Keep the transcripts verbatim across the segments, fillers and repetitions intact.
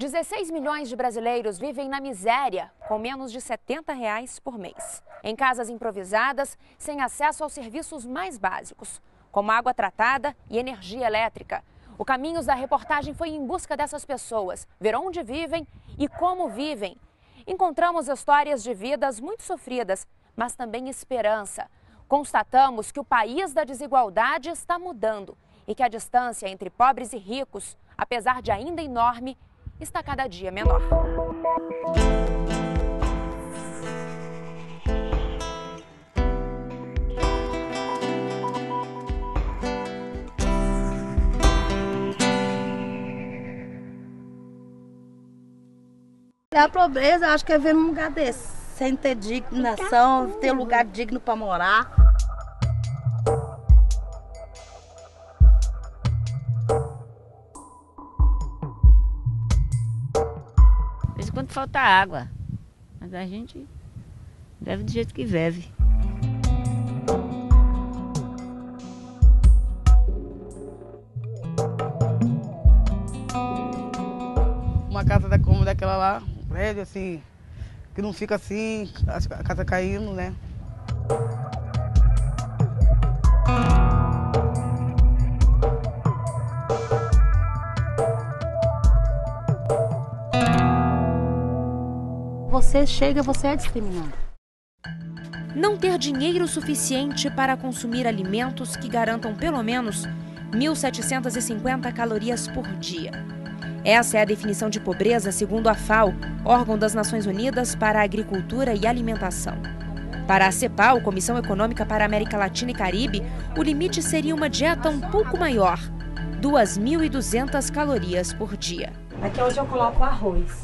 dezesseis milhões de brasileiros vivem na miséria, com menos de setenta reais por mês. Em casas improvisadas, sem acesso aos serviços mais básicos, como água tratada e energia elétrica. O Caminhos da Reportagem foi em busca dessas pessoas, ver onde vivem e como vivem. Encontramos histórias de vidas muito sofridas, mas também esperança. Constatamos que o país da desigualdade está mudando e que a distância entre pobres e ricos, apesar de ainda enorme, está cada dia menor. A pobreza, acho que é ver num lugar desse, sem ter dignação, ter lugar digno para morar. De vez em quando falta água, mas a gente vive do jeito que vive. Uma casa da como daquela lá, um prédio assim, que não fica assim, a casa caindo, né? Você chega, você é discriminado. Não ter dinheiro suficiente para consumir alimentos que garantam pelo menos mil setecentas e cinquenta calorias por dia. Essa é a definição de pobreza segundo a FAO, órgão das Nações Unidas para a Agricultura e Alimentação. Para a CEPAL, Comissão Econômica para a América Latina e Caribe, o limite seria uma dieta um pouco maior, duas mil e duzentas calorias por dia. Aqui é onde eu coloco o arroz.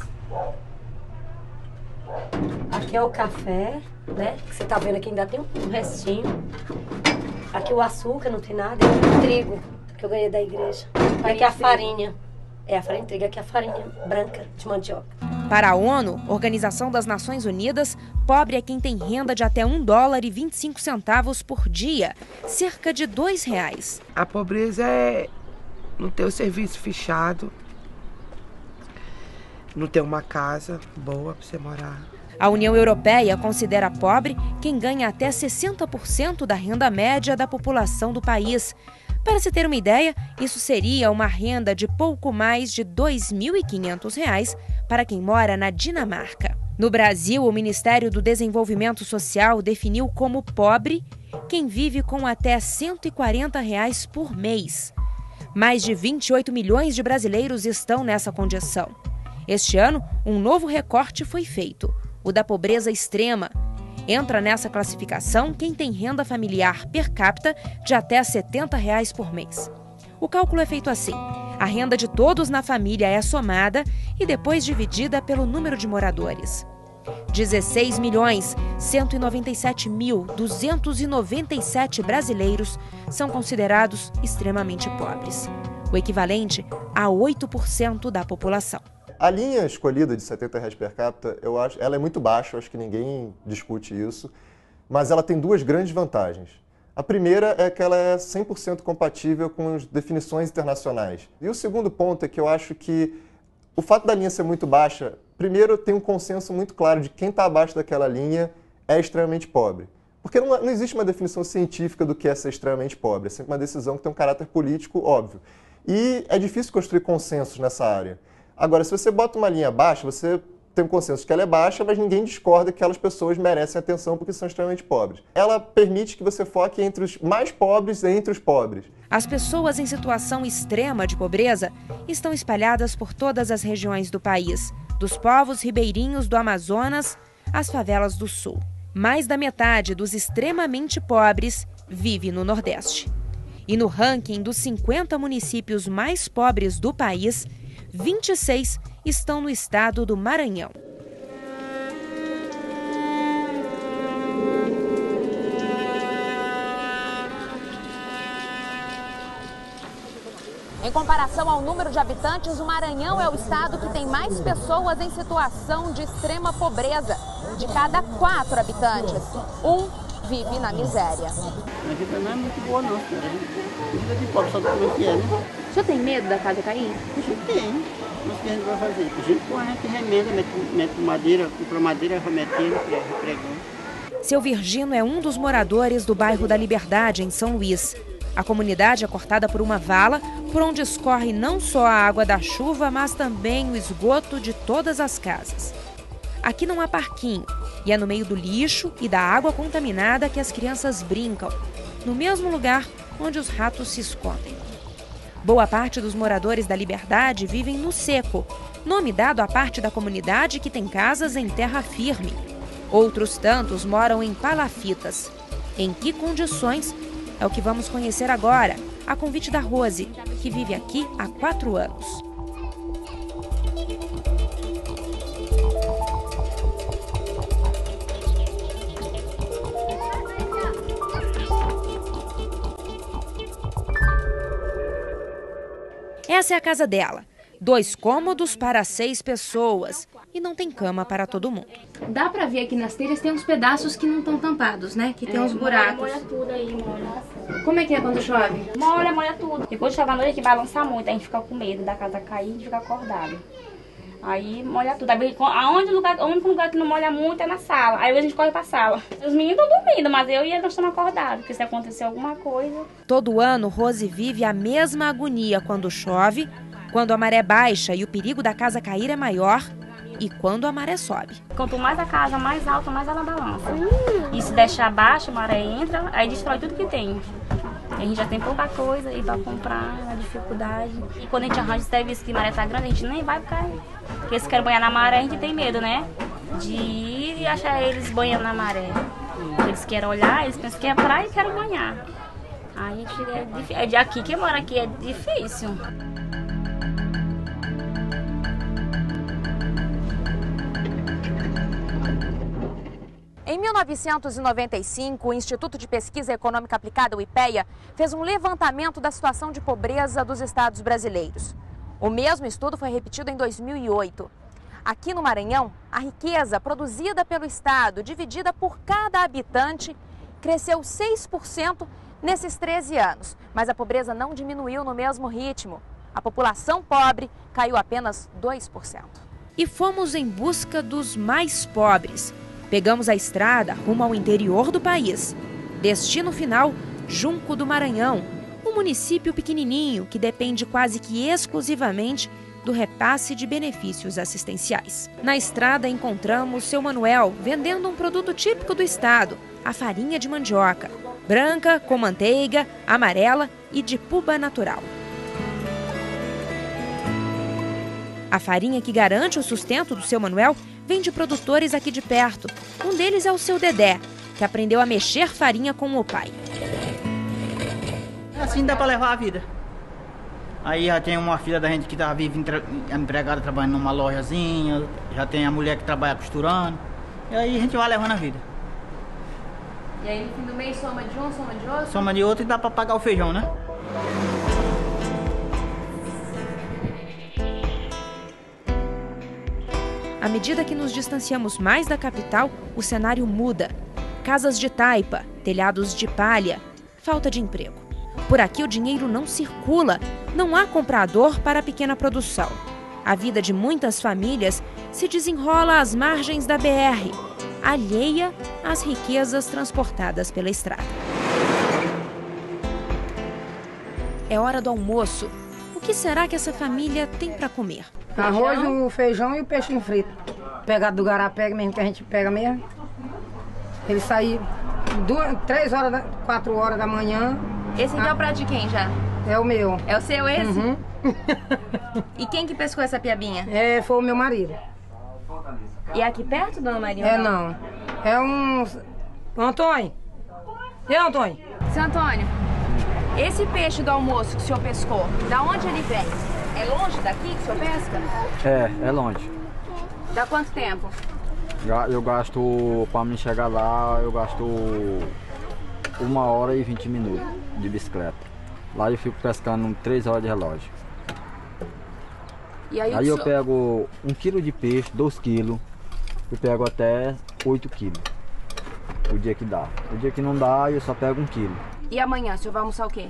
Aqui é o café, né? Que você tá vendo aqui ainda tem um restinho. Aqui o açúcar, não tem nada. Aqui o trigo, que eu ganhei da igreja. Aqui é a farinha. É a farinha trigo, aqui é a farinha branca de mandioca. Para a ONU, Organização das Nações Unidas, pobre é quem tem renda de até um dólar e vinte e cinco centavos por dia, cerca de dois reais. A pobreza é não ter o serviço fechado, não ter uma casa boa para você morar. A União Europeia considera pobre quem ganha até sessenta por cento da renda média da população do país. Para se ter uma ideia, isso seria uma renda de pouco mais de dois mil e quinhentos reais para quem mora na Dinamarca. No Brasil, o Ministério do Desenvolvimento Social definiu como pobre quem vive com até cento e quarenta reais por mês. Mais de vinte e oito milhões de brasileiros estão nessa condição. Este ano, um novo recorte foi feito, o da pobreza extrema. Entra nessa classificação quem tem renda familiar per capita de até setenta reais por mês. O cálculo é feito assim: a renda de todos na família é somada e depois dividida pelo número de moradores. dezesseis milhões cento e noventa e sete mil duzentos e noventa e sete brasileiros são considerados extremamente pobres, o equivalente a oito por cento da população. A linha escolhida de setenta reais per capita, eu acho, ela é muito baixa, eu acho que ninguém discute isso, mas ela tem duas grandes vantagens. A primeira é que ela é cem por cento compatível com as definições internacionais. E o segundo ponto é que eu acho que o fato da linha ser muito baixa, primeiro tem um consenso muito claro de quem está abaixo daquela linha é extremamente pobre. Porque não, não existe uma definição científica do que é ser extremamente pobre, é sempre uma decisão que tem um caráter político óbvio. E é difícil construir consensos nessa área. Agora, se você bota uma linha baixa, você tem um consenso de que ela é baixa, mas ninguém discorda que aquelas pessoas merecem atenção porque são extremamente pobres. Ela permite que você foque entre os mais pobres e entre os pobres. As pessoas em situação extrema de pobreza estão espalhadas por todas as regiões do país, dos povos ribeirinhos do Amazonas às favelas do Sul. Mais da metade dos extremamente pobres vive no Nordeste. E no ranking dos cinquenta municípios mais pobres do país, vinte e seis estão no estado do Maranhão. Em comparação ao número de habitantes, o Maranhão é o estado que tem mais pessoas em situação de extrema pobreza. De cada quatro habitantes, um vive na miséria. A vida não é muito boa não, senhora. A vida de pobre, sabe como é que é, né? O senhor tem medo da casa cair? Eu tenho. Mas o que a gente vai fazer? A gente põe, a gente remenda, mete, mete madeira, compra madeira, vai metendo, repregando. Seu Virgino é um dos moradores do bairro da Liberdade, em São Luís. A comunidade é cortada por uma vala, por onde escorre não só a água da chuva, mas também o esgoto de todas as casas. Aqui não há parquinho, e é no meio do lixo e da água contaminada que as crianças brincam, no mesmo lugar onde os ratos se escondem. Boa parte dos moradores da Liberdade vivem no seco, nome dado à parte da comunidade que tem casas em terra firme. Outros tantos moram em palafitas. Em que condições? É o que vamos conhecer agora, a convite da Rose, que vive aqui há quatro anos. Essa é a casa dela. Dois cômodos para seis pessoas. E não tem cama para todo mundo. Dá pra ver aqui nas telhas, tem uns pedaços que não estão tampados, né? Que tem é, uns buracos. Molha tudo aí, molha. Como é que é quando chove? Molha, molha tudo. E quando chove à noite, que balança muito, a gente fica com medo da casa cair e a gente fica acordado. Aí molha tudo. Aí, aonde o, lugar, o único lugar que não molha muito é na sala. Aí a gente corre pra sala. Os meninos estão dormindo, mas eu e eles estamos acordados, porque se acontecer alguma coisa... Todo ano, Rose vive a mesma agonia quando chove, quando a maré baixa e o perigo da casa cair é maior, e quando a maré sobe. Quanto mais a casa mais alta, mais ela balança. E se deixar abaixo, a maré entra, aí destrói tudo que tem. A gente já tem pouca coisa e para comprar, a dificuldade. E quando a gente arranja serviço que a maré tá grande, a gente nem vai porque, porque se quer banhar na maré, a gente tem medo, né? De ir e achar eles banhando na maré. Eles querem olhar, eles pensam que é praia e querem banhar. Aí a gente é difícil. É de aqui, quem mora aqui é difícil. Em mil novecentos e noventa e cinco, o Instituto de Pesquisa Econômica Aplicada, o IPEA, fez um levantamento da situação de pobreza dos estados brasileiros. O mesmo estudo foi repetido em dois mil e oito. Aqui no Maranhão, a riqueza produzida pelo estado, dividida por cada habitante, cresceu seis por cento nesses treze anos. Mas a pobreza não diminuiu no mesmo ritmo. A população pobre caiu apenas dois por cento. E fomos em busca dos mais pobres. Pegamos a estrada rumo ao interior do país. Destino final, Junco do Maranhão, um município pequenininho que depende quase que exclusivamente do repasse de benefícios assistenciais. Na estrada encontramos seu Manuel vendendo um produto típico do estado, a farinha de mandioca, branca, com manteiga, amarela e de puba natural. A farinha que garante o sustento do seu Manuel vem de produtores aqui de perto. Um deles é o seu Dedé, que aprendeu a mexer farinha com o pai. Assim dá para levar a vida. Aí já tem uma filha da gente que tá vive empregada trabalhando numa lojazinha, já tem a mulher que trabalha costurando, e aí a gente vai levando a vida. E aí no fim do mês soma de um, soma de outro? Soma de outro e dá para pagar o feijão, né? À medida que nos distanciamos mais da capital, o cenário muda. Casas de taipa, telhados de palha, falta de emprego. Por aqui o dinheiro não circula, não há comprador para a pequena produção. A vida de muitas famílias se desenrola às margens da B R, alheia às riquezas transportadas pela estrada. É hora do almoço. O que será que essa família tem para comer? Arroz, o feijão e o peixe frito. Pegado do garapé mesmo, que a gente pega mesmo. Ele sai duas, três horas, da, quatro horas da manhã. Esse aqui ah, é o prato de quem já? É o meu. É o seu esse? Uhum. E quem que pescou essa piabinha? É, foi o meu marido. E é aqui perto, dona Maria? É não. não. É um... Antônio. E Antônio? Seu Antônio, esse peixe do almoço que o senhor pescou, da onde ele vem? É longe daqui que o senhor pesca? É, é longe. Dá quanto tempo? Eu gasto, para me chegar lá, eu gasto uma hora e vinte minutos de bicicleta. Lá eu fico pescando três horas de relógio. E aí aí eu senhor... pego um quilo de peixe, dois quilos, eu pego até oito quilos. O dia que dá. O dia que não dá, eu só pego um quilo. E amanhã, o senhor vai almoçar o quê?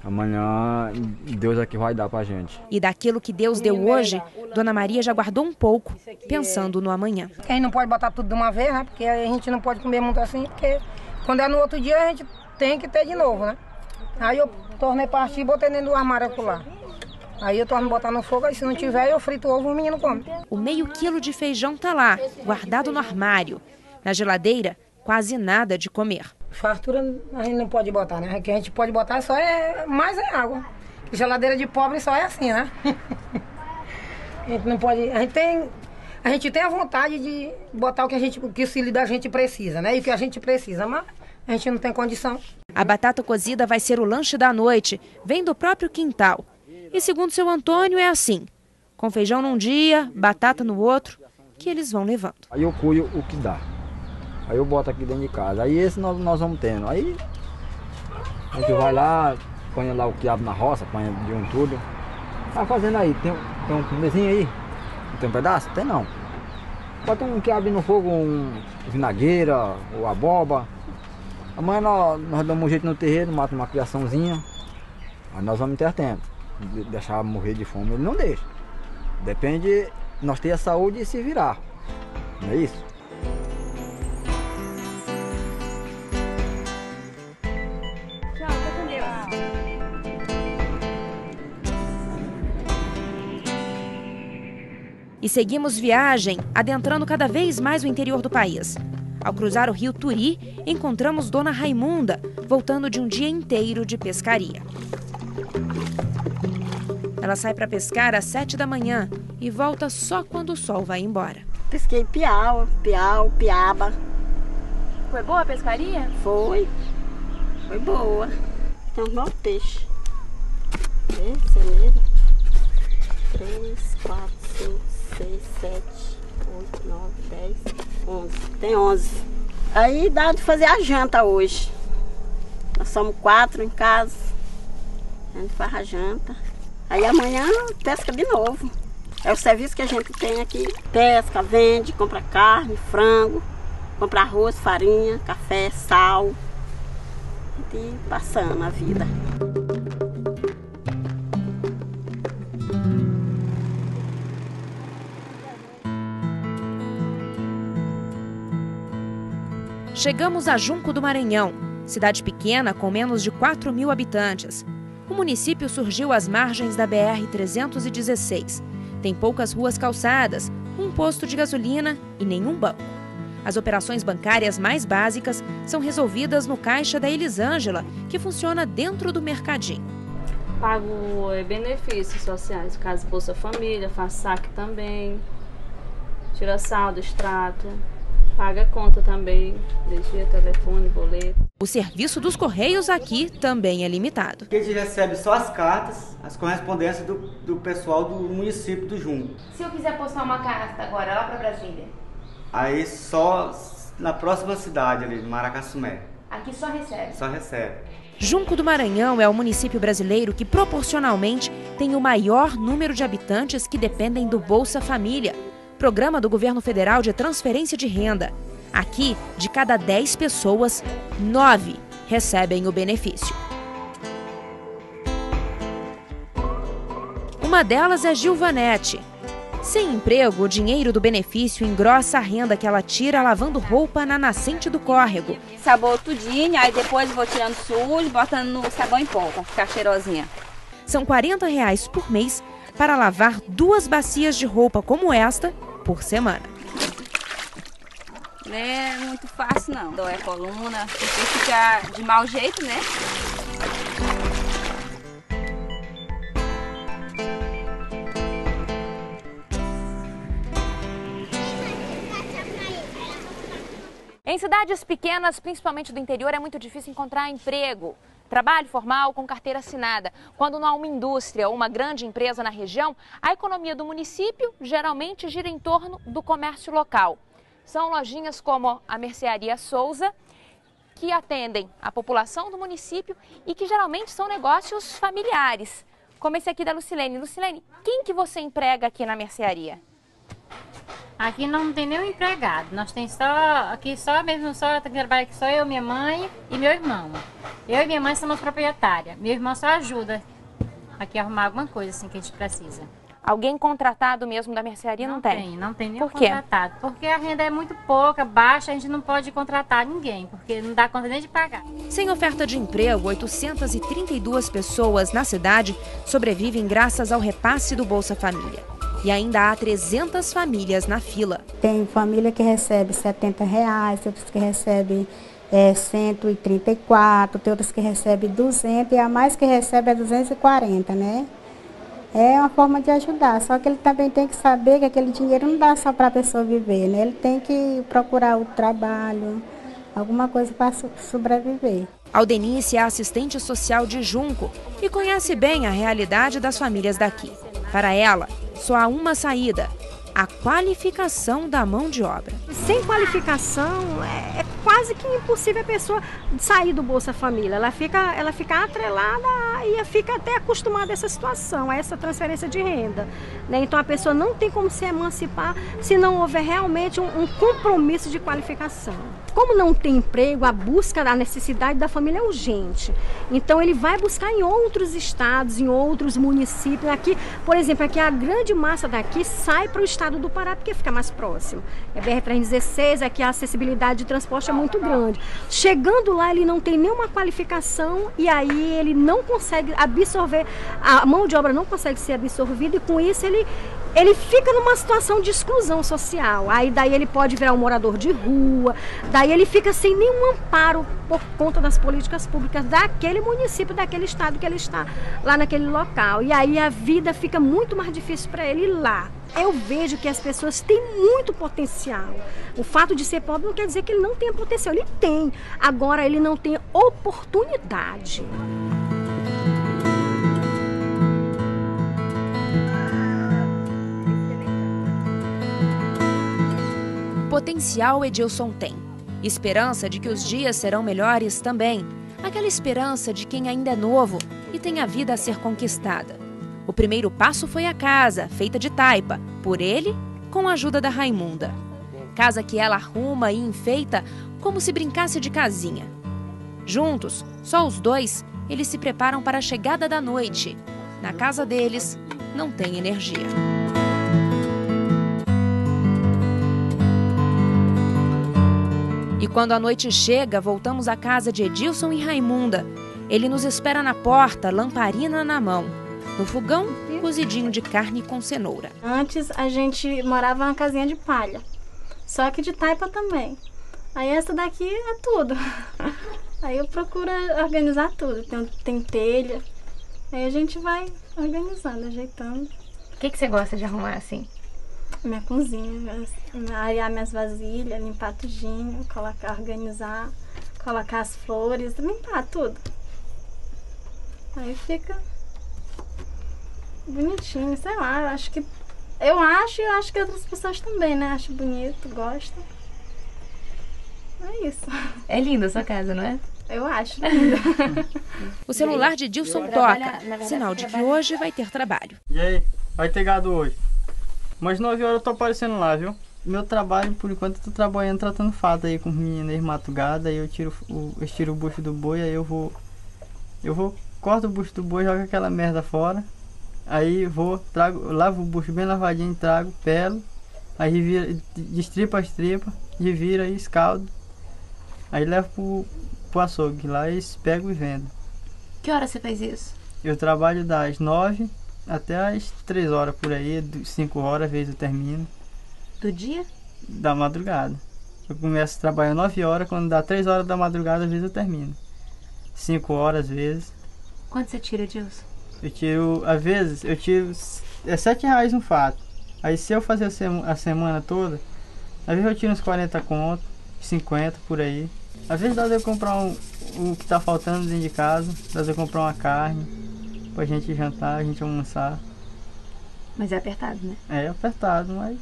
Amanhã Deus é que vai dar pra gente. E daquilo que Deus deu hoje, Dona Maria já guardou um pouco, pensando no amanhã. A gente não pode botar tudo de uma vez, né? Porque a gente não pode comer muito assim, porque quando é no outro dia a gente tem que ter de novo, né? Aí eu tornei partir e botei dentro do armário lá. Aí eu torno botar no fogo, aí se não tiver eu frito o ovo e o menino come. O meio quilo de feijão tá lá, guardado no armário. Na geladeira, quase nada de comer. Fartura a gente não pode botar, né? O que a gente pode botar só é mais é água. Geladeira de pobre só é assim, né? A gente não pode. A gente tem, a gente tem a vontade de botar o que a gente, o que o filho da gente precisa, né? E o que a gente precisa, mas a gente não tem condição. A batata cozida vai ser o lanche da noite, vem do próprio quintal. E segundo seu Antônio é assim, com feijão num dia, batata no outro, que eles vão levando. Aí eu cuio o que dá. Aí eu boto aqui dentro de casa. Aí esse nós, nós vamos tendo. Aí a gente vai lá, põe lá o quiabo na roça, põe de um tudo. Tá fazendo aí, tem, tem um comezinho aí? Tem um pedaço? Tem não. Bota um quiabo no fogo, um vinagueira ou aboba. Amanhã nós, nós damos um jeito no terreiro, mata uma criaçãozinha. Aí nós vamos ter tempo. De deixar morrer de fome, ele não deixa. Depende, nós ter a saúde e se virar. Não é isso? E seguimos viagem, adentrando cada vez mais o interior do país. Ao cruzar o rio Turi, encontramos Dona Raimunda, voltando de um dia inteiro de pescaria. Ela sai para pescar às sete da manhã e volta só quando o sol vai embora. Pesquei piau, piau, piaba. Foi boa a pescaria? Foi. Foi boa. Tem uns nove peixes. Esse é mesmo. Três, quatro, cinco, seis, sete, oito, nove, dez, onze. Tem onze. Aí dá de fazer a janta hoje. Nós somos quatro em casa. A gente faz a janta. Aí amanhã pesca de novo. É o serviço que a gente tem aqui. Pesca, vende, compra carne, frango, compra arroz, farinha, café, sal. E passando a vida. Chegamos a Junco do Maranhão, cidade pequena com menos de quatro mil habitantes. O município surgiu às margens da B R trezentos e dezesseis. Tem poucas ruas calçadas, um posto de gasolina e nenhum banco. As operações bancárias mais básicas são resolvidas no caixa da Elisângela, que funciona dentro do mercadinho. Pago é, benefícios sociais, caso Bolsa Família, faço saque também, tira saldo, extrato. Paga conta também, energia, telefone, boleto. O serviço dos Correios aqui também é limitado. Aqui a gente recebe só as cartas, as correspondências do, do pessoal do município do Junco. Se eu quiser postar uma carta agora lá para Brasília? Aí só na próxima cidade ali, Maracassumé. Aqui só recebe? Só recebe. Junco do Maranhão é o município brasileiro que proporcionalmente tem o maior número de habitantes que dependem do Bolsa Família, programa do governo federal de transferência de renda. Aqui, de cada dez pessoas, nove recebem o benefício. Uma delas é Gilvanete. Sem emprego, o dinheiro do benefício engrossa a renda que ela tira lavando roupa na nascente do córrego. Sabão tudinho, aí depois vou tirando sujo, botando no sabão em pó, pra ficar cheirosinha. São quarenta reais por mês para lavar duas bacias de roupa como esta por semana. Não é muito fácil não, dói a coluna, porque fica de mau jeito, né? Em cidades pequenas, principalmente do interior, é muito difícil encontrar emprego. Trabalho formal com carteira assinada. Quando não há uma indústria ou uma grande empresa na região, a economia do município geralmente gira em torno do comércio local. São lojinhas como a Mercearia Souza, que atendem a população do município e que geralmente são negócios familiares, como esse aqui da Lucilene. Lucilene, quem que você emprega aqui na mercearia? Aqui não tem nenhum empregado, nós tem só, aqui só mesmo, só trabalha aqui só eu, minha mãe e meu irmão. Eu e minha mãe somos proprietárias, meu irmão só ajuda aqui a arrumar alguma coisa assim que a gente precisa. Alguém contratado mesmo da mercearia não, não tem? tem, não tem nenhum Por quê? contratado. Porque a renda é muito pouca, baixa, a gente não pode contratar ninguém, porque não dá conta nem de pagar. Sem oferta de emprego, oitocentas e trinta e duas pessoas na cidade sobrevivem graças ao repasse do Bolsa Família. E ainda há trezentas famílias na fila. Tem família que recebe setenta reais, tem outras que recebem é, cento e trinta e quatro, tem outras que recebem duzentos e a mais que recebe é duzentos e quarenta, né? É uma forma de ajudar, só que ele também tem que saber que aquele dinheiro não dá só para a pessoa viver, né? Ele tem que procurar o trabalho, alguma coisa para sobreviver. Aldenice é assistente social de Junco e conhece bem a realidade das famílias daqui. Para ela, só há uma saída: a qualificação da mão de obra. Sem qualificação, é, é quase que impossível a pessoa sair do Bolsa Família. Ela fica, ela fica atrelada e fica até acostumada a essa situação, a essa transferência de renda, né? Então a pessoa não tem como se emancipar se não houver realmente um, um compromisso de qualificação. Como não tem emprego, a busca da necessidade da família é urgente. Então ele vai buscar em outros estados, em outros municípios. Aqui, por exemplo, aqui a grande massa daqui sai para o estado do Pará porque fica mais próximo. É B R trezentos e dezesseis, aqui a acessibilidade de transporte é muito grande. Chegando lá, ele não tem nenhuma qualificação e aí ele não consegue absorver, a mão de obra não consegue ser absorvida e com isso ele, ele fica numa situação de exclusão social. Aí daí ele pode virar um morador de rua, daí ele fica sem nenhum amparo por conta das políticas públicas daquele município, daquele estado que ele está lá naquele local. E aí a vida fica muito mais difícil para ele lá. Eu vejo que as pessoas têm muito potencial. O fato de ser pobre não quer dizer que ele não tenha potencial. Ele tem. Agora ele não tem oportunidade. Potencial Edilson tem. Esperança de que os dias serão melhores também. Aquela esperança de quem ainda é novo e tem a vida a ser conquistada. O primeiro passo foi a casa, feita de taipa, por ele, com a ajuda da Raimunda. Casa que ela arruma e enfeita como se brincasse de casinha. Juntos, só os dois, eles se preparam para a chegada da noite. Na casa deles, não tem energia. E quando a noite chega, voltamos à casa de Edilson e Raimunda. Ele nos espera na porta, lamparina na mão. No fogão, cozidinho de carne com cenoura. Antes a gente morava numa casinha de palha, só que de taipa também. Aí essa daqui é tudo. Aí eu procuro organizar tudo. Tem, tem telha, aí a gente vai organizando, ajeitando. O que, que você gosta de arrumar assim? Minha cozinha, arear minhas vasilhas, limpar tudinho, colocar, organizar, colocar as flores, limpar tudo. Aí fica bonitinho, sei lá, eu acho que eu acho e eu acho que outras pessoas também, né? Acho bonito, gostam. É isso. É linda a sua casa, não é? Eu acho linda. O celular de Edilson toca, sinal de que hoje vai ter trabalho. E aí, vai ter gado hoje? Umas nove horas eu tô aparecendo lá, viu? Meu trabalho, por enquanto, eu tô trabalhando tratando fato aí com os meninos, eles matam gado, aí eu tiro o, eu tiro o bucho do boi, aí eu vou, eu vou, corto o bucho do boi, jogo aquela merda fora. Aí vou, trago, lavo o bucho bem lavadinho, trago, pelo, aí revira, destripa as tripas, revira e escaldo. Aí levo pro, pro açougue, lá eles pegam e vendem. Que hora você faz isso? Eu trabalho das nove até as três horas por aí, cinco horas, às vezes eu termino. Do dia? Da madrugada. Eu começo a trabalhar nove horas, quando dá três horas da madrugada, às vezes eu termino. cinco horas, às vezes. Quanto você tira, Edilson? Eu tiro, às vezes, eu tiro é sete reais um fato. Aí se eu fazer a, sema, a semana toda, às vezes eu tiro uns quarenta conto, cinquenta por aí. Às vezes dá de eu comprar um, o que tá faltando dentro de casa, dá de eu comprar uma carne pra gente jantar, a gente almoçar. Mas é apertado, né? É apertado, mas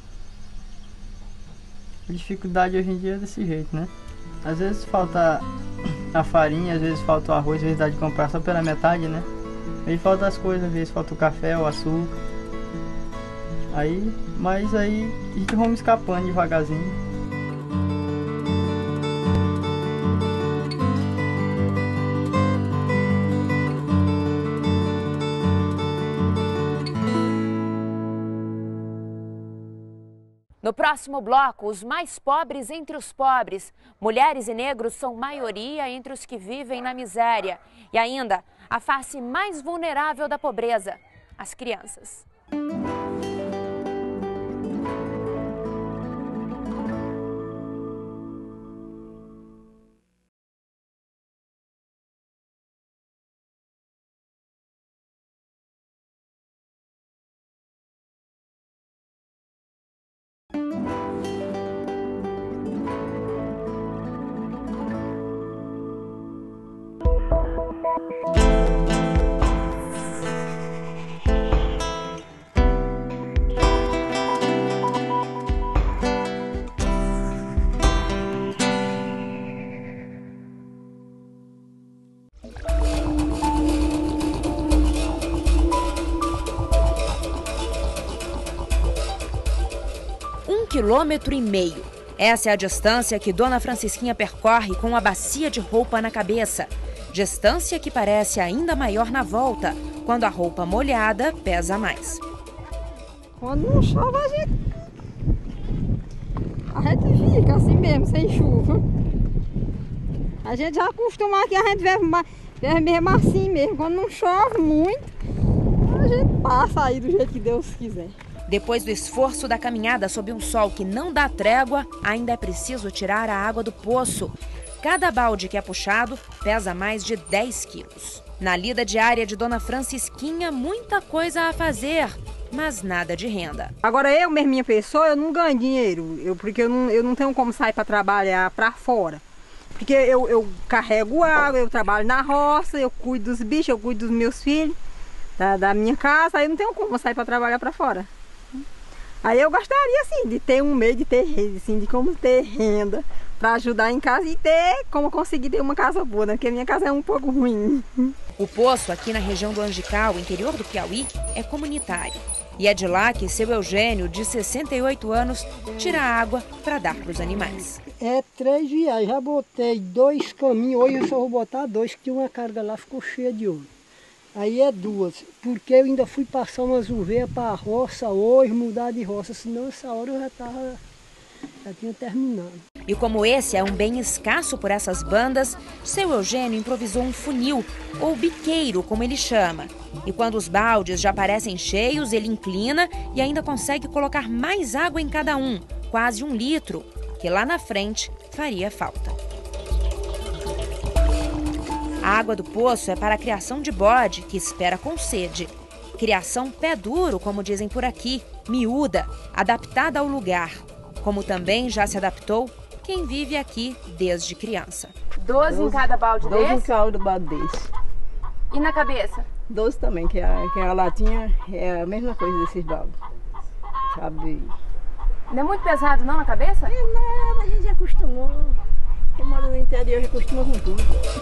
a dificuldade hoje em dia é desse jeito, né? Às vezes falta a farinha, às vezes falta o arroz, às vezes dá de comprar só pela metade, né? Aí falta as coisas, às vezes falta o café, o açúcar. Aí, mas aí a gente vamos escapando devagarzinho. No próximo bloco, os mais pobres entre os pobres. Mulheres e negros são maioria entre os que vivem na miséria. E ainda, a face mais vulnerável da pobreza, as crianças. Um quilômetro e meio. Essa é a distância que Dona Francisquinha percorre com uma bacia de roupa na cabeça. Distância que parece ainda maior na volta, quando a roupa molhada pesa mais. Quando não chove, a gente, a gente fica assim mesmo, sem chuva. A gente já acostuma que a gente vive, vive mesmo assim mesmo. Quando não chove muito, a gente passa aí do jeito que Deus quiser. Depois do esforço da caminhada sob um sol que não dá trégua, ainda é preciso tirar a água do poço. Cada balde que é puxado pesa mais de dez quilos. Na lida diária de Dona Francisquinha, muita coisa a fazer, mas nada de renda. Agora eu, mesmo minha pessoa, eu não ganho dinheiro, eu, porque eu não, eu não tenho como sair para trabalhar para fora. Porque eu, eu carrego água, eu trabalho na roça, eu cuido dos bichos, eu cuido dos meus filhos, da, da minha casa, aí eu não tenho como sair para trabalhar para fora. Aí eu gostaria, assim, de ter um meio de ter, assim, de como ter renda para ajudar em casa e ter como conseguir ter uma casa boa, né? Porque a minha casa é um pouco ruim. O poço aqui na região do Angical, interior do Piauí, é comunitário. E é de lá que seu Eugênio, de sessenta e oito anos, tira água para dar para os animais. É três viagens, já botei dois caminhos, hoje eu só vou botar dois, que tinha uma carga lá, ficou cheia de ouro. Aí é duas, porque eu ainda fui passar umas uveias para a roça hoje, mudar de roça, senão essa hora eu já, tava, já tinha terminado. E como esse é um bem escasso por essas bandas, seu Eugênio improvisou um funil, ou biqueiro, como ele chama. E quando os baldes já parecem cheios, ele inclina e ainda consegue colocar mais água em cada um, quase um litro, que lá na frente faria falta. A água do poço é para a criação de bode, que espera com sede. Criação pé duro, como dizem por aqui, miúda, adaptada ao lugar. Como também já se adaptou quem vive aqui desde criança. Doze em cada balde doze desse? Doze em cada balde desse. E na cabeça? Doze também, que a, que a latinha é a mesma coisa desses baldes. Sabe? Não é muito pesado não na cabeça? É nada, a gente já acostumou. Quem mora no interior já acostuma com tudo.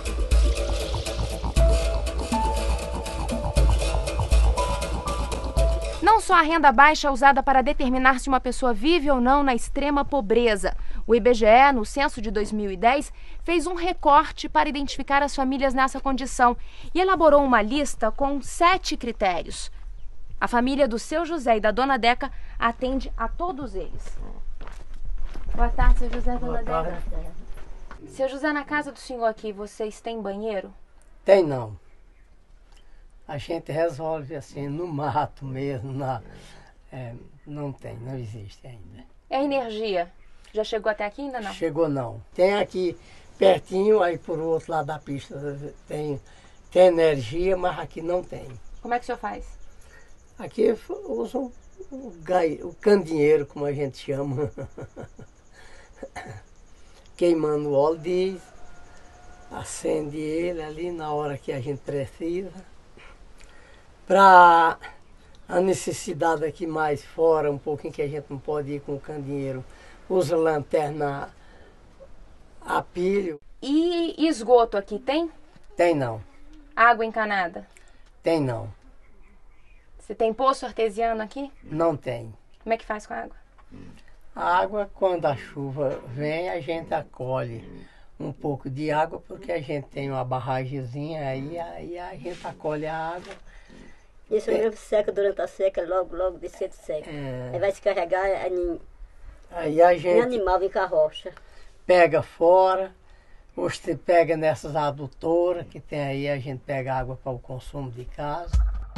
Não só a renda baixa é usada para determinar se uma pessoa vive ou não na extrema pobreza. O I B G E, no censo de dois mil e dez, fez um recorte para identificar as famílias nessa condição e elaborou uma lista com sete critérios. A família do seu José e da dona Deca atende a todos eles. Boa tarde, seu José e dona Deca. Seu José, na casa do senhor aqui, vocês têm banheiro? Tem não. A gente resolve assim, no mato mesmo, na, é, não tem, não existe ainda. É a energia? Já chegou até aqui ainda não? Chegou não. Tem aqui pertinho, aí por outro lado da pista tem, tem energia, mas aqui não tem. Como é que o senhor faz? Aqui usam o, gai, o candinheiro, como a gente chama. Queimando o óleo diesel, acende ele ali na hora que a gente precisa. Para a necessidade aqui mais fora, um pouquinho que a gente não pode ir com o candinheiro, usa lanterna a pilha. E esgoto aqui tem? Tem não. Água encanada? Tem não. Você tem poço artesiano aqui? Não tem. Como é que faz com a água? A água, quando a chuva vem, a gente acolhe um pouco de água, porque a gente tem uma barragemzinha aí, aí a gente acolhe a água. Isso é. mesmo seca durante a seca, logo, logo de cedo seca. É. Aí vai se carregar em, aí a gente em animal, vem carroça. Pega fora, você pega nessas adutoras que tem aí, a gente pega água para o consumo de casa.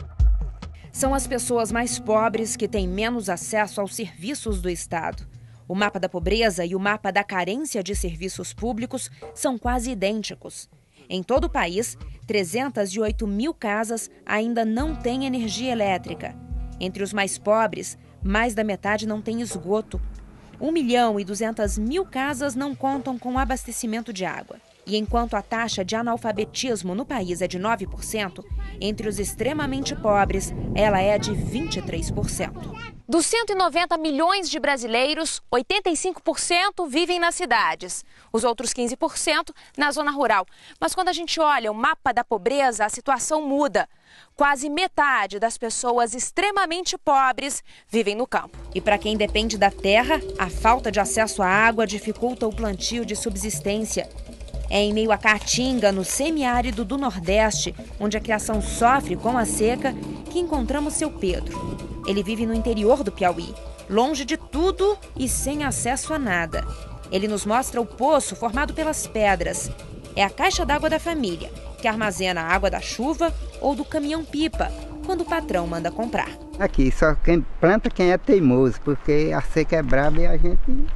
São as pessoas mais pobres que têm menos acesso aos serviços do Estado. O mapa da pobreza e o mapa da carência de serviços públicos são quase idênticos. Em todo o país, trezentas e oito mil casas ainda não têm energia elétrica. Entre os mais pobres, mais da metade não tem esgoto. um milhão e duzentas mil casas não contam com abastecimento de água. E enquanto a taxa de analfabetismo no país é de nove por cento, entre os extremamente pobres, ela é de vinte e três por cento. Dos cento e noventa milhões de brasileiros, oitenta e cinco por cento vivem nas cidades, os outros quinze por cento na zona rural. Mas quando a gente olha o mapa da pobreza, a situação muda. Quase metade das pessoas extremamente pobres vivem no campo. E para quem depende da terra, a falta de acesso à água dificulta o plantio de subsistência. É em meio à caatinga, no semiárido do Nordeste, onde a criação sofre com a seca, que encontramos seu Pedro. Ele vive no interior do Piauí, longe de tudo e sem acesso a nada. Ele nos mostra o poço formado pelas pedras. É a caixa d'água da família, que armazena a água da chuva ou do caminhão-pipa, quando o patrão manda comprar. Aqui, só quem planta quem é teimoso, porque a seca é braba e a gente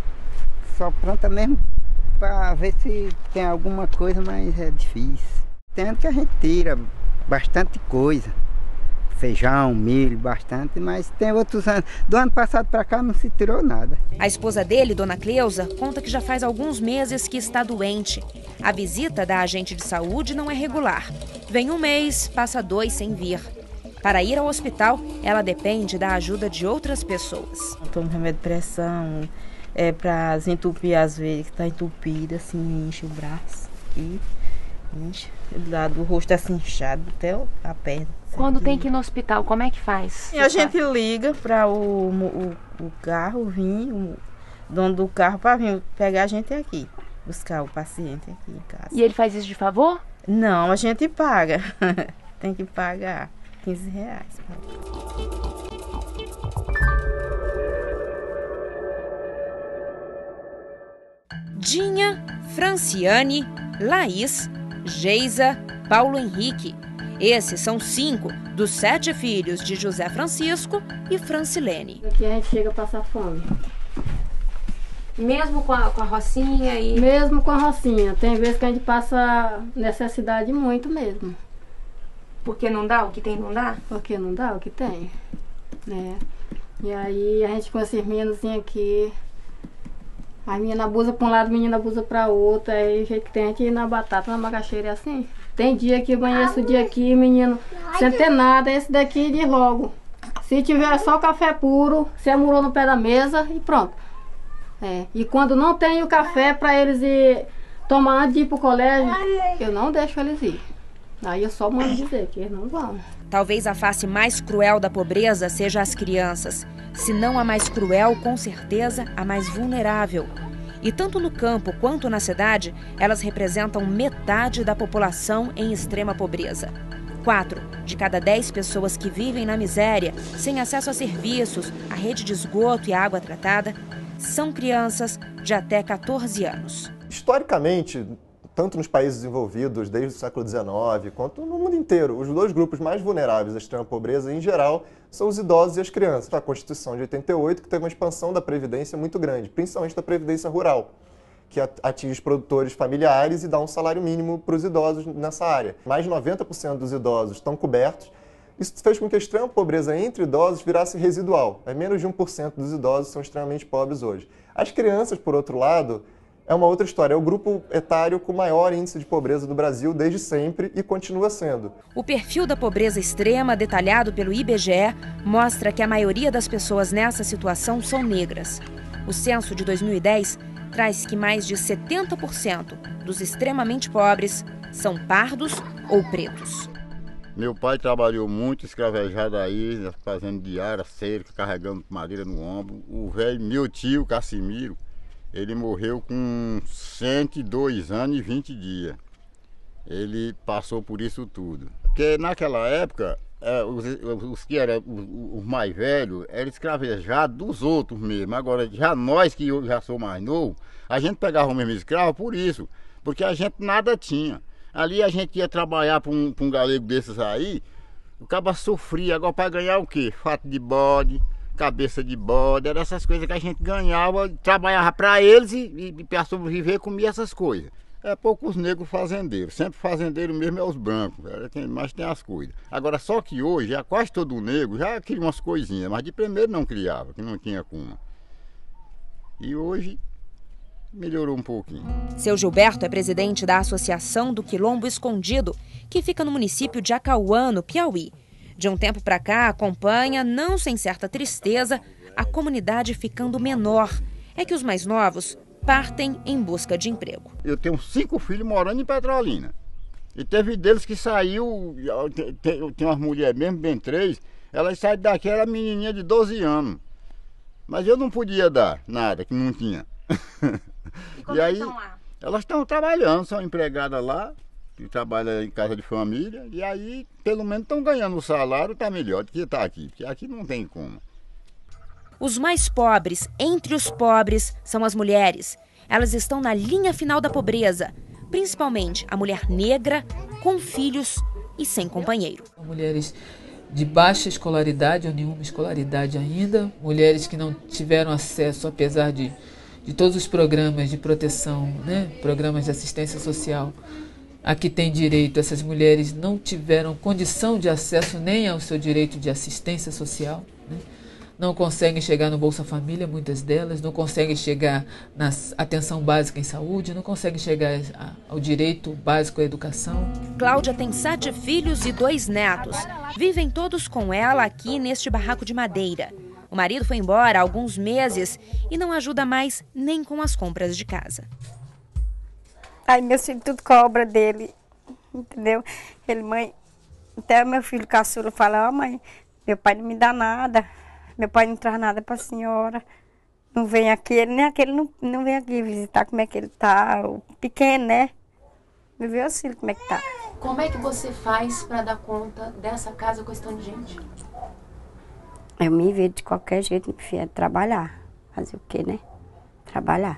só planta mesmo para ver se tem alguma coisa, mas é difícil. Tem que a gente tira bastante coisa, feijão, milho, bastante, mas tem outros anos. Do ano passado para cá não se tirou nada. A esposa dele, Dona Cleusa, conta que já faz alguns meses que está doente. A visita da agente de saúde não é regular. Vem um mês, passa dois sem vir. Para ir ao hospital, ela depende da ajuda de outras pessoas. Eu tomo remédio de pressão, é para desentupir às vezes, que está entupida, assim, enche o braço aqui, enche, do lado do rosto assim inchado até a perna. Quando tem que ir no hospital, como é que faz? E a gente liga para o, o, o carro vir, o dono do carro, para vir pegar a gente aqui, buscar o paciente aqui em casa. E ele faz isso de favor? Não, a gente paga, tem que pagar quinze reais. Dinha, Franciane, Laís, Geisa, Paulo Henrique. Esses são cinco dos sete filhos de José Francisco e Francilene. Aqui a gente chega a passar fome. Mesmo com a, com a rocinha e... Mesmo com a rocinha. Tem vezes que a gente passa necessidade muito mesmo. Porque não dá? O que tem não dá? Porque não dá o que tem. É. E aí a gente com esses meninozinhos aqui... A menina abusa para um lado, a menina abusa para outro. Aí o jeito que tem a gente ir na batata, na macaxeira, é assim. Tem dia que eu amanheço o dia aqui, menino, sem ter nada, esse daqui diz logo. Se tiver só café puro, você amurou no pé da mesa e pronto. É. E quando não tem o café para eles ir tomar antes de ir pro colégio, eu não deixo eles ir. Aí eu só mando dizer que eles não vão. Talvez a face mais cruel da pobreza seja as crianças. Se não a mais cruel, com certeza a mais vulnerável. E tanto no campo quanto na cidade, elas representam metade da população em extrema pobreza. Quatro de cada dez pessoas que vivem na miséria, sem acesso a serviços, a rede de esgoto e água tratada, são crianças de até quatorze anos. Historicamente, tanto nos países desenvolvidos, desde o século dezenove, quanto no mundo inteiro, os dois grupos mais vulneráveis à extrema pobreza, em geral, são os idosos e as crianças. A Constituição de oitenta e oito, que teve uma expansão da Previdência muito grande, principalmente da Previdência Rural, que atinge os produtores familiares e dá um salário mínimo para os idosos nessa área. Mais de noventa por cento dos idosos estão cobertos. Isso fez com que a extrema pobreza entre idosos virasse residual. É menos de um por cento dos idosos são extremamente pobres hoje. As crianças, por outro lado, é uma outra história. É o grupo etário com maior índice de pobreza do Brasil desde sempre e continua sendo. O perfil da pobreza extrema, detalhado pelo I B G E, mostra que a maioria das pessoas nessa situação são negras. O censo de dois mil e dez traz que mais de setenta por cento dos extremamente pobres são pardos ou pretos. Meu pai trabalhou muito escravejado aí, fazendo diária, cerca, carregando madeira no ombro. O velho, meu tio Cassimiro, ele morreu com cento e dois anos e vinte dias. Ele passou por isso tudo. Porque naquela época, é, os, os que eram os, os mais velhos, eram escravejados dos outros mesmo. Agora, já nós que eu já sou mais novo, a gente pegava o mesmo escravo por isso, porque a gente nada tinha. Ali a gente ia trabalhar para um, um galego desses aí, o cara sofria. Agora para ganhar o quê? Fato de bode, cabeça de bode, eram essas coisas que a gente ganhava, trabalhava para eles e, e para sobreviver comia essas coisas. É poucos negros fazendeiros, sempre fazendeiro mesmo é os brancos, é quem mais tem as coisas. Agora só que hoje, já quase todo negro já cria umas coisinhas, mas de primeiro não criava, que não tinha como. E hoje melhorou um pouquinho. Seu Gilberto é presidente da Associação do Quilombo Escondido, que fica no município de Acauã, no Piauí. De um tempo para cá, acompanha, não sem certa tristeza, a comunidade ficando menor. É que os mais novos partem em busca de emprego. Eu tenho cinco filhos morando em Petrolina. E teve deles que saiu, tem, tem umas mulheres mesmo, bem três, elas saíram daqui, era menininha de doze anos. Mas eu não podia dar nada, que não tinha. E como e aí, estão lá? Elas estão trabalhando, são empregadas lá, que trabalham em casa de família, e aí pelo menos estão ganhando o salário, está melhor do que está aqui, porque aqui não tem como. Os mais pobres, entre os pobres, são as mulheres. Elas estão na linha final da pobreza, principalmente a mulher negra, com filhos e sem companheiro. Mulheres de baixa escolaridade ou nenhuma escolaridade ainda, mulheres que não tiveram acesso, apesar de de todos os programas de proteção, né, programas de assistência social a que tem direito, essas mulheres não tiveram condição de acesso nem ao seu direito de assistência social, né? Não conseguem chegar no Bolsa Família, muitas delas, não conseguem chegar na atenção básica em saúde, não conseguem chegar ao direito básico à educação. Cláudia tem sete filhos e dois netos. Vivem todos com ela aqui neste barraco de madeira. O marido foi embora há alguns meses e não ajuda mais nem com as compras de casa. Aí meus filhos tudo cobra dele, entendeu? Ele, mãe, até meu filho caçula fala, ó oh, mãe, meu pai não me dá nada, meu pai não traz nada para a senhora, não vem aqui, ele nem aquele não, não vem aqui visitar como é que ele tá, o pequeno, né? Me vê os filhos como é que tá. Como é que você faz para dar conta dessa casa com esse tanto de gente? Eu me vejo de qualquer jeito, meu filho, é trabalhar. Fazer o quê, né? Trabalhar.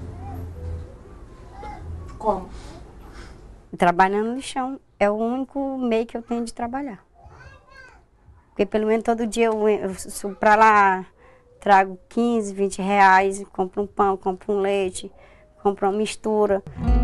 Como? Trabalhando no chão. É o único meio que eu tenho de trabalhar. Porque pelo menos todo dia eu, eu subo pra lá, trago quinze, vinte reais, compro um pão, compro um leite, compro uma mistura.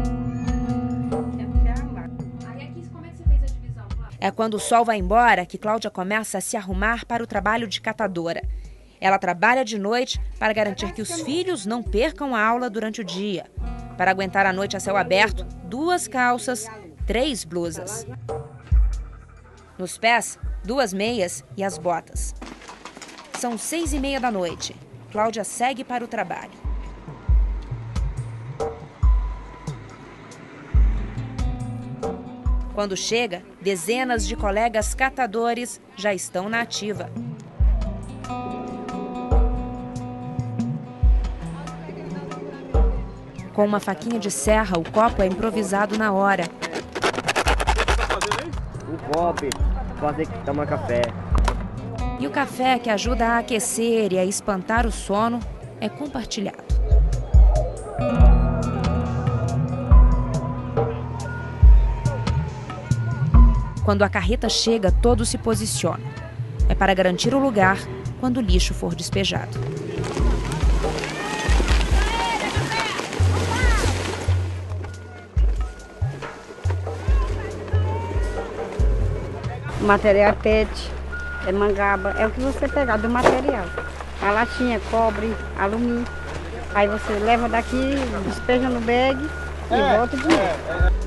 É quando o sol vai embora que Cláudia começa a se arrumar para o trabalho de catadora. Ela trabalha de noite para garantir que os filhos não percam a aula durante o dia. Para aguentar a noite a céu aberto, duas calças, três blusas. Nos pés, duas meias e as botas. São seis e meia da noite. Cláudia segue para o trabalho. Quando chega, dezenas de colegas catadores já estão na ativa. Com uma faquinha de serra, o copo é improvisado na hora. O copo, fazer que toma café. E o café, que ajuda a aquecer e a espantar o sono, é compartilhado. Quando a carreta chega, todos se posicionam. É para garantir o lugar quando o lixo for despejado. O material é pet, é mangaba, é o que você pegar do material. A latinha, cobre, alumínio. Aí você leva daqui, despeja no bag e é, volta de novo. É, é.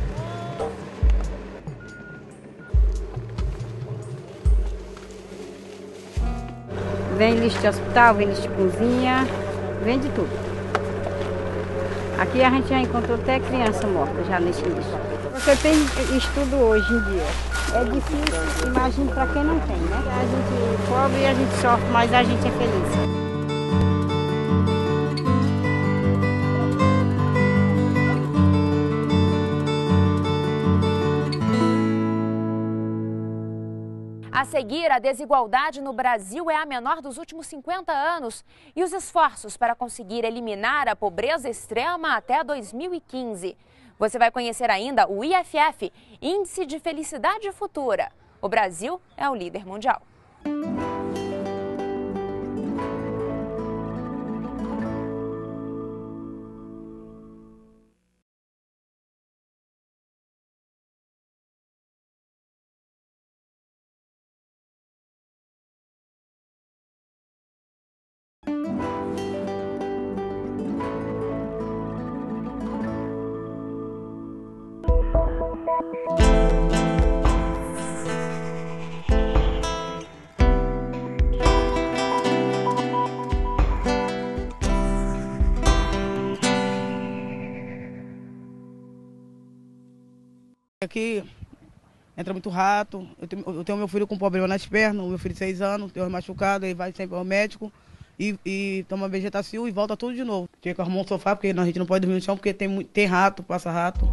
Vem lixo de hospital, vem lixo de cozinha, vem de tudo. Aqui a gente já encontrou até criança morta já nesse lixo. Você tem estudo hoje em dia. é difícil, imagina para quem não tem, né? A gente é pobre e a gente sofre, mas a gente é feliz. A seguir, a desigualdade no Brasil é a menor dos últimos cinquenta anos e os esforços para conseguir eliminar a pobreza extrema até dois mil e quinze. Você vai conhecer ainda o I F F, Índice de Felicidade Futura. O Brasil é o líder mundial. Aqui entra muito rato, eu tenho, eu tenho meu filho com problema nas pernas, meu filho de seis anos, tem machucado, ele vai sempre ao médico e, e toma vegetacil e volta tudo de novo. Tinha que arrumar um sofá, porque a gente não pode dormir no chão, porque tem, tem rato, passa rato.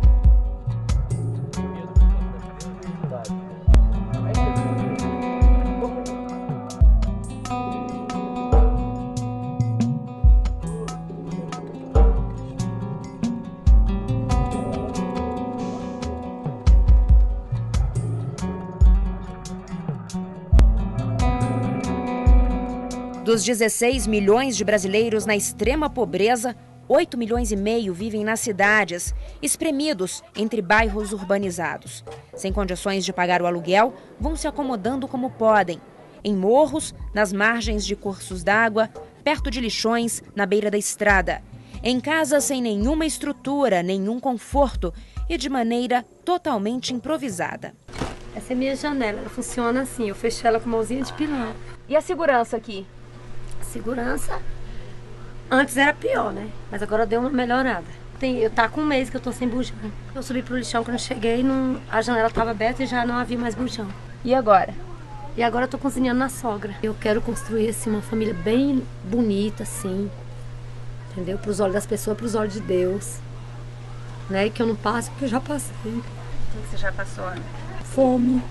Dos dezesseis milhões de brasileiros na extrema pobreza, oito milhões e meio vivem nas cidades, espremidos entre bairros urbanizados. Sem condições de pagar o aluguel, vão se acomodando como podem. Em morros, nas margens de cursos d'água, perto de lixões, na beira da estrada. Em casas sem nenhuma estrutura, nenhum conforto e de maneira totalmente improvisada. Essa é a minha janela, ela funciona assim, eu fecho ela com mãozinha de pilão. E a segurança aqui? Segurança, antes era pior, né? Mas agora deu uma melhorada. Tem, eu tá com um mês que eu tô sem bujão. Eu subi pro lixão, quando eu cheguei, não, a janela tava aberta e já não havia mais bujão. E agora? E agora eu tô cozinhando na sogra. Eu quero construir assim, uma família bem bonita, assim, entendeu? Pros olhos das pessoas, pros olhos de Deus. Né? E que eu não passe, porque eu já passei. O que você já passou, Ana? Fome.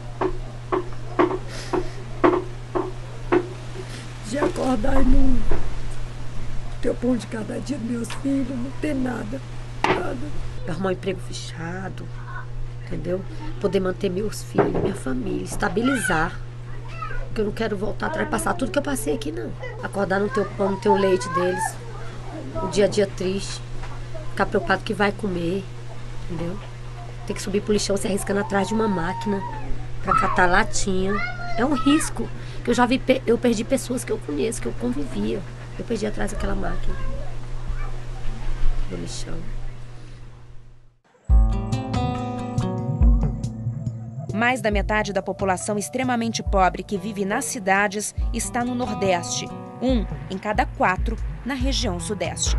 De acordar e não ter o pão de cada dia dos meus filhos, não ter nada, nada. Arrumar um emprego fechado, entendeu? Poder manter meus filhos, minha família, estabilizar. Porque eu não quero voltar atrás e passar tudo que eu passei aqui, não. Acordar, não ter o pão, não ter o leite deles, o dia a dia triste, ficar preocupado que vai comer, entendeu? Ter que subir pro lixão se arriscando atrás de uma máquina pra catar latinha. É um risco. Que eu já vi, eu perdi pessoas que eu conheço, que eu convivia. Eu perdi atrás daquela máquina do lixão. Mais da metade da população extremamente pobre que vive nas cidades está no Nordeste. Um em cada quatro na região Sudeste.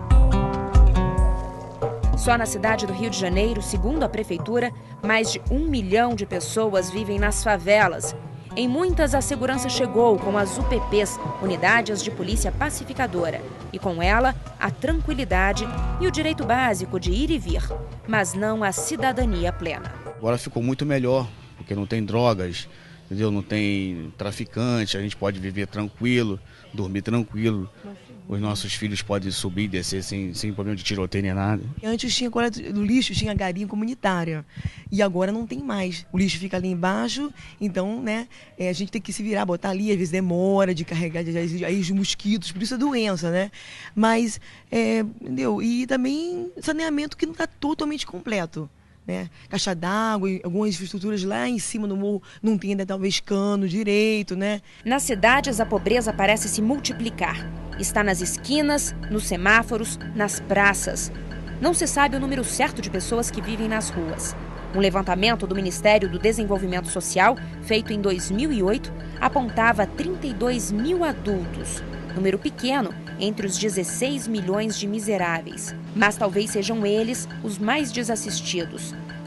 Só na cidade do Rio de Janeiro, segundo a Prefeitura, mais de um milhão de pessoas vivem nas favelas. Em muitas, a segurança chegou com as U P Ps, Unidades de Polícia Pacificadora, e com ela, a tranquilidade e o direito básico de ir e vir, mas não a cidadania plena. Agora ficou muito melhor, porque não tem drogas, entendeu? Não tem traficante, a gente pode viver tranquilo, dormir tranquilo. Os nossos filhos podem subir e descer sem, sem problema de tiroteio nem nada. Antes tinha coleta do lixo, tinha garinha comunitária. E agora não tem mais. O lixo fica ali embaixo, então, né, é, a gente tem que se virar, botar ali, às vezes demora de carregar, aí os mosquitos, por isso é doença, né? Mas, é, entendeu? E também saneamento que não está totalmente completo. Né? Caixa d'água, algumas infraestruturas lá em cima no morro não tem ainda talvez cano direito, né? Nas cidades a pobreza parece se multiplicar. Está nas esquinas, nos semáforos, nas praças. Não se sabe o número certo de pessoas que vivem nas ruas. Um levantamento do Ministério do Desenvolvimento Social, feito em dois mil e oito, apontava trinta e dois mil adultos. Número pequeno entre os dezesseis milhões de miseráveis. Mas talvez sejam eles os mais desassistidos.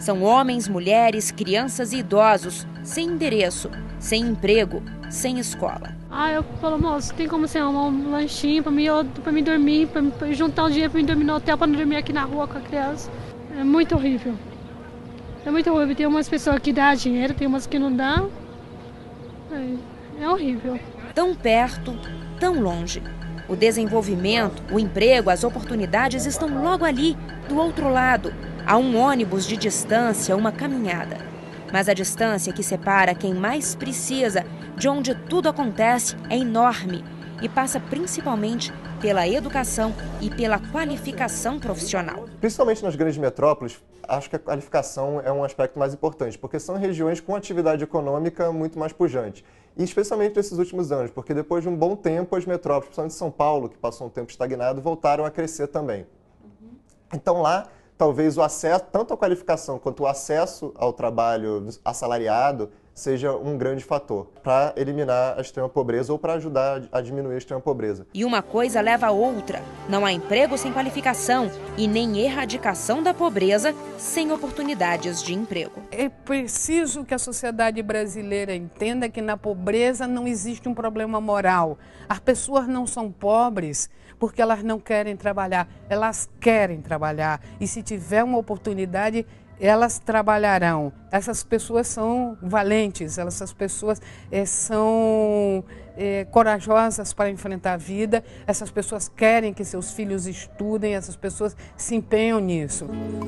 São homens, mulheres, crianças e idosos, sem endereço, sem emprego, sem escola. Ah, eu falo, moço, tem como você arrumar um lanchinho para mim, para mim dormir, para juntar um dinheiro para mim dormir no hotel, para não dormir aqui na rua com a criança. É muito horrível. É muito horrível. Tem umas pessoas que dão dinheiro, tem umas que não dão. É, é horrível. Tão perto, tão longe. O desenvolvimento, o emprego, as oportunidades estão logo ali, do outro lado. A um ônibus de distância, uma caminhada. Mas a distância que separa quem mais precisa de onde tudo acontece é enorme e passa principalmente pela educação e pela qualificação profissional. Principalmente nas grandes metrópoles, acho que a qualificação é um aspecto mais importante, porque são regiões com atividade econômica muito mais pujante. E especialmente nesses últimos anos, porque depois de um bom tempo as metrópoles, principalmente São Paulo, que passou um tempo estagnado, voltaram a crescer também. Então lá, talvez o acesso, tanto a qualificação quanto o acesso ao trabalho assalariado, seja um grande fator para eliminar a extrema pobreza ou para ajudar a diminuir a extrema pobreza. E uma coisa leva a outra. Não há emprego sem qualificação e nem erradicação da pobreza sem oportunidades de emprego. É preciso que a sociedade brasileira entenda que na pobreza não existe um problema moral. As pessoas não são pobres porque elas não querem trabalhar, elas querem trabalhar. E se tiver uma oportunidade, elas trabalharão. Essas pessoas são valentes, essas pessoas é, são é, corajosas para enfrentar a vida, essas pessoas querem que seus filhos estudem, essas pessoas se empenham nisso.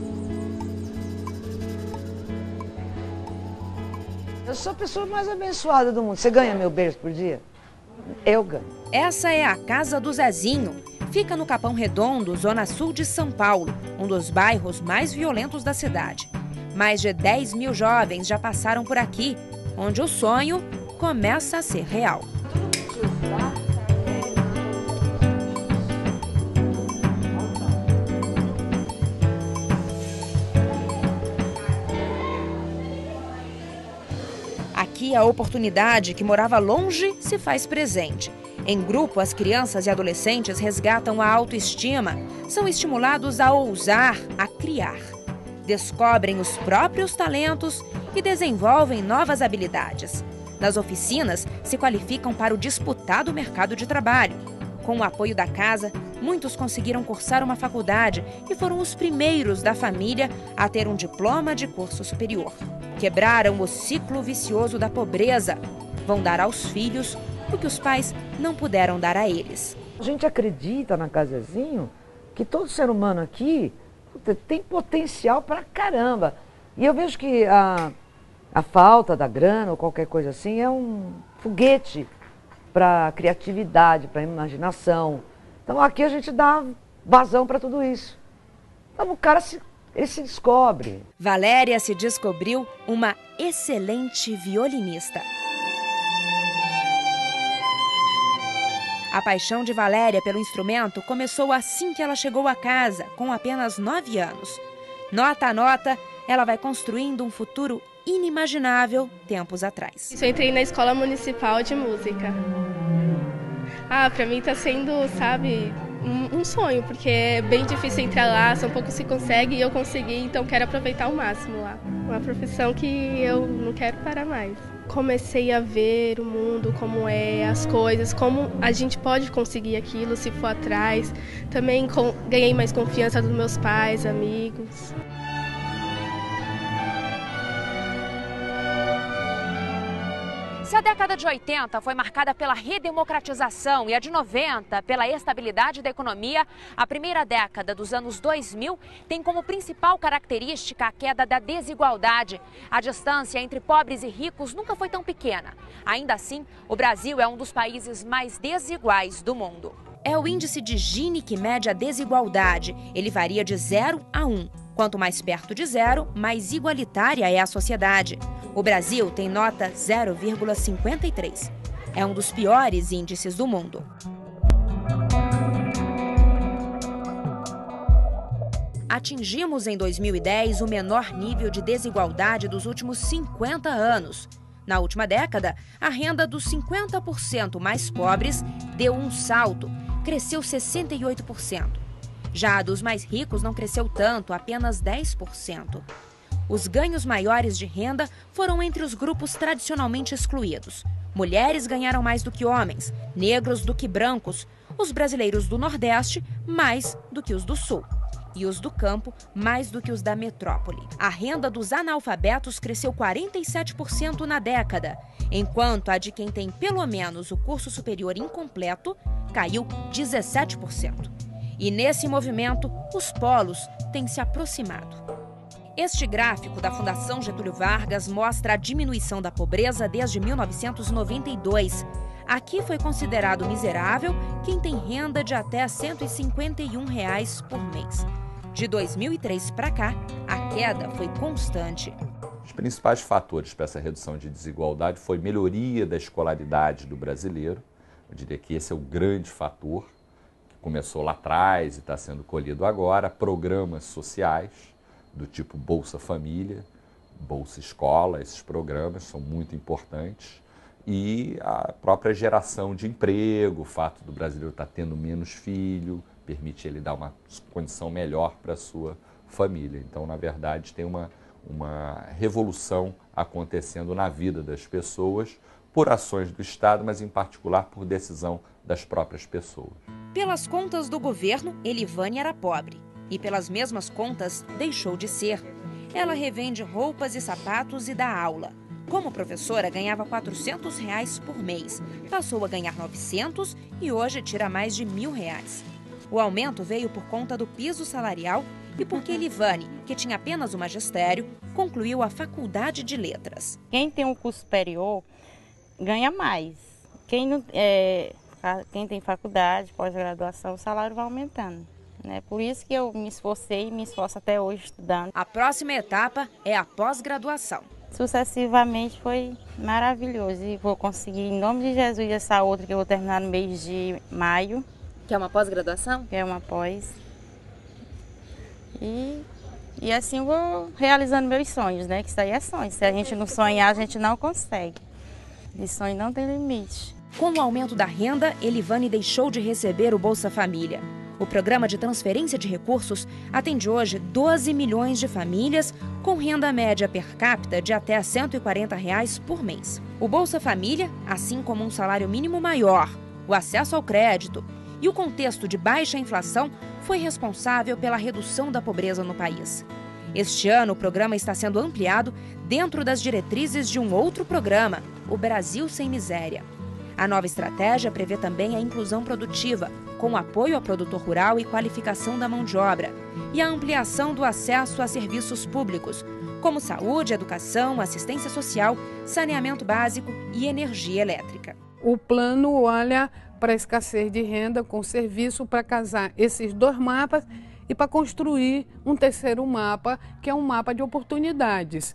Eu sou a pessoa mais abençoada do mundo. Você ganha meu berço por dia? Eu ganho. Essa é a Casa do Zezinho. Fica no Capão Redondo, zona sul de São Paulo, um dos bairros mais violentos da cidade. Mais de dez mil jovens já passaram por aqui, onde o sonho começa a ser real. Aqui a oportunidade que morava longe se faz presente. Em grupo, as crianças e adolescentes resgatam a autoestima, são estimulados a ousar, a criar. Descobrem os próprios talentos e desenvolvem novas habilidades. Nas oficinas, se qualificam para o disputado mercado de trabalho. Com o apoio da casa, muitos conseguiram cursar uma faculdade e foram os primeiros da família a ter um diploma de curso superior. Quebraram o ciclo vicioso da pobreza. Vão dar aos filhos o que os pais não puderam dar a eles. A gente acredita na Casazinho que todo ser humano aqui tem potencial pra caramba. E eu vejo que a, a falta da grana ou qualquer coisa assim é um foguete para criatividade, para imaginação. Então aqui a gente dá vazão para tudo isso. Então o cara se, ele se descobre. Valéria se descobriu uma excelente violinista. A paixão de Valéria pelo instrumento começou assim que ela chegou a casa, com apenas nove anos. Nota a nota, ela vai construindo um futuro inimaginável tempos atrás. Eu entrei na Escola Municipal de Música. Ah, pra mim tá sendo, sabe, um, um sonho, porque é bem difícil entrar lá, são poucos que conseguem e eu consegui, então quero aproveitar ao máximo lá. Uma profissão que eu não quero parar mais. Comecei a ver o mundo, como é, as coisas, como a gente pode conseguir aquilo se for atrás. Também com, ganhei mais confiança dos meus pais, amigos. Se a década de oitenta foi marcada pela redemocratização e a de noventa pela estabilidade da economia, a primeira década dos anos dois mil tem como principal característica a queda da desigualdade. A distância entre pobres e ricos nunca foi tão pequena. Ainda assim, o Brasil é um dos países mais desiguais do mundo. É o índice de Gini que mede a desigualdade. Ele varia de zero a um. Quanto mais perto de zero, mais igualitária é a sociedade. O Brasil tem nota zero vírgula cinquenta e três. É um dos piores índices do mundo. Atingimos em dois mil e dez o menor nível de desigualdade dos últimos cinquenta anos. Na última década, a renda dos cinquenta por cento mais pobres deu um salto, cresceu sessenta e oito por cento. Já a dos mais ricos não cresceu tanto, apenas dez por cento. Os ganhos maiores de renda foram entre os grupos tradicionalmente excluídos. Mulheres ganharam mais do que homens, negros do que brancos, os brasileiros do Nordeste mais do que os do Sul. E os do campo mais do que os da metrópole. A renda dos analfabetos cresceu quarenta e sete por cento na década, enquanto a de quem tem pelo menos o curso superior incompleto caiu dezessete por cento. E nesse movimento, os polos têm se aproximado. Este gráfico da Fundação Getúlio Vargas mostra a diminuição da pobreza desde mil novecentos e noventa e dois. Aqui foi considerado miserável quem tem renda de até cento e cinquenta e um reais por mês. De dois mil e três para cá, a queda foi constante. Os principais fatores para essa redução de desigualdade foi melhoria da escolaridade do brasileiro. Eu diria que esse é o grande fator, que começou lá atrás e está sendo colhido agora. Programas sociais, do tipo Bolsa Família, Bolsa Escola, esses programas são muito importantes. E a própria geração de emprego, o fato do brasileiro estar tendo menos filho, permite ele dar uma condição melhor para a sua família. Então, na verdade, tem uma, uma revolução acontecendo na vida das pessoas por ações do Estado, mas em particular por decisão das próprias pessoas. Pelas contas do governo, Elivane era pobre. E pelas mesmas contas, deixou de ser. Ela revende roupas e sapatos e dá aula. Como professora, ganhava quatrocentos reais por mês. Passou a ganhar novecentos e hoje tira mais de mil reais. O aumento veio por conta do piso salarial e porque Elivane, que tinha apenas o magistério, concluiu a faculdade de letras. Quem tem um curso superior ganha mais. Quem, não, é, quem tem faculdade, pós-graduação, o salário vai aumentando. Né? Por isso que eu me esforcei e me esforço até hoje estudando. A próxima etapa é a pós-graduação. Sucessivamente foi maravilhoso e vou conseguir, em nome de Jesus, essa outra que eu vou terminar no mês de maio. Que é uma pós-graduação? Que é uma pós. E, e assim eu vou realizando meus sonhos, né? Que isso aí é sonho. Se a gente não sonhar, a gente não consegue. E sonho não tem limite. Com o aumento da renda, Elivane deixou de receber o Bolsa Família. O programa de transferência de recursos atende hoje doze milhões de famílias com renda média per capita de até cento e quarenta reais por mês. O Bolsa Família, assim como um salário mínimo maior, o acesso ao crédito e o contexto de baixa inflação foi responsável pela redução da pobreza no país. Este ano, o programa está sendo ampliado dentro das diretrizes de um outro programa, o Brasil Sem Miséria. A nova estratégia prevê também a inclusão produtiva, com apoio ao produtor rural e qualificação da mão de obra, e a ampliação do acesso a serviços públicos, como saúde, educação, assistência social, saneamento básico e energia elétrica. O plano olha para a escassez de renda com serviço para casar esses dois mapas e para construir um terceiro mapa, que é um mapa de oportunidades.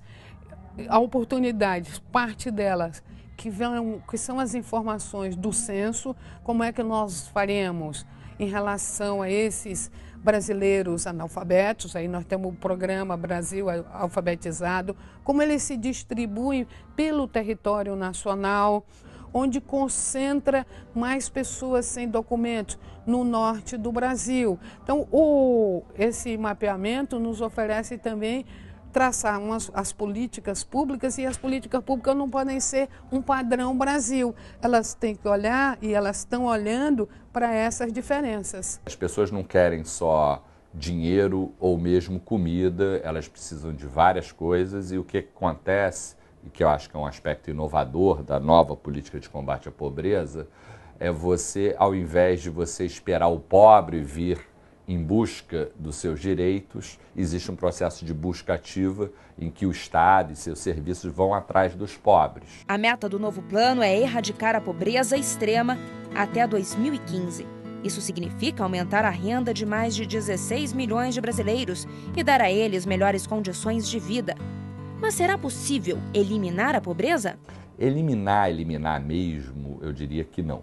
A oportunidades, parte delas, que, vão, que são as informações do censo, como é que nós faremos em relação a esses brasileiros analfabetos, aí nós temos o programa Brasil Alfabetizado, como eles se distribuem pelo território nacional, onde concentra mais pessoas sem documentos, no norte do Brasil. Então, o, esse mapeamento nos oferece também traçar umas, as políticas públicas, e as políticas públicas não podem ser um padrão Brasil. Elas têm que olhar, e elas estão olhando para essas diferenças. As pessoas não querem só dinheiro ou mesmo comida, elas precisam de várias coisas, e o que acontece, e que eu acho que é um aspecto inovador da nova política de combate à pobreza, é você, ao invés de você esperar o pobre vir em busca dos seus direitos, existe um processo de busca ativa em que o Estado e seus serviços vão atrás dos pobres. A meta do novo plano é erradicar a pobreza extrema até dois mil e quinze. Isso significa aumentar a renda de mais de dezesseis milhões de brasileiros e dar a eles melhores condições de vida. Mas será possível eliminar a pobreza? Eliminar, eliminar mesmo, eu diria que não.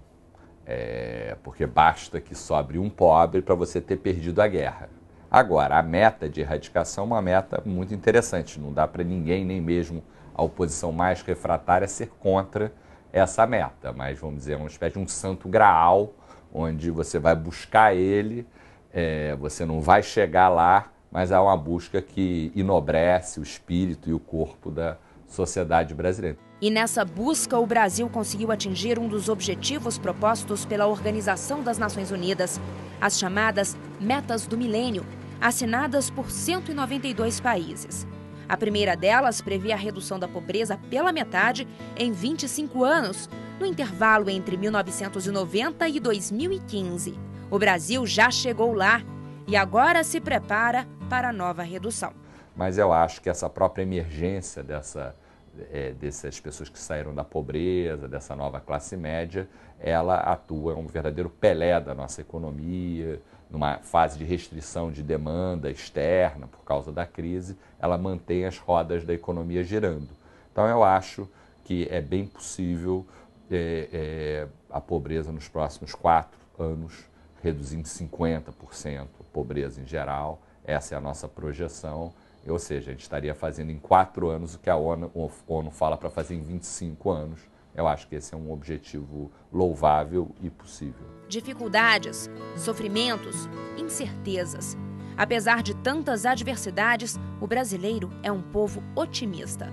É, porque basta que sobre um pobre para você ter perdido a guerra. Agora, a meta de erradicação é uma meta muito interessante. Não dá para ninguém, nem mesmo a oposição mais refratária, ser contra essa meta. Mas, vamos dizer, é uma espécie de um santo graal, onde você vai buscar ele, é, você não vai chegar lá, mas há uma busca que enobrece o espírito e o corpo da sociedade brasileira. E nessa busca, o Brasil conseguiu atingir um dos objetivos propostos pela Organização das Nações Unidas, as chamadas Metas do Milênio, assinadas por cento e noventa e dois países. A primeira delas previa a redução da pobreza pela metade em vinte e cinco anos, no intervalo entre mil novecentos e noventa e dois mil e quinze. O Brasil já chegou lá e agora se prepara para a nova redução. Mas eu acho que essa própria emergência dessa, é, dessas pessoas que saíram da pobreza, dessa nova classe média, ela atua, é um verdadeiro Pelé da nossa economia, numa fase de restrição de demanda externa por causa da crise, ela mantém as rodas da economia girando. Então eu acho que é bem possível é, é, a pobreza nos próximos quatro anos reduzir em cinquenta por cento a pobreza em geral, essa é a nossa projeção. Ou seja, a gente estaria fazendo em quatro anos o que a ONU, a ONU fala para fazer em vinte e cinco anos. Eu acho que esse é um objetivo louvável e possível. Dificuldades, sofrimentos, incertezas. Apesar de tantas adversidades, o brasileiro é um povo otimista.